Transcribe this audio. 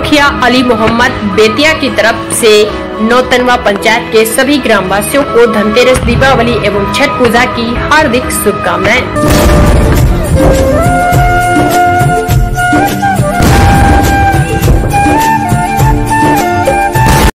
मुखिया अली मोहम्मद बेतिया की तरफ से नौतनवा पंचायत के सभी ग्रामवासियों को धनतेरस, दीपावली एवं छठ पूजा की हार्दिक शुभकामनाएं।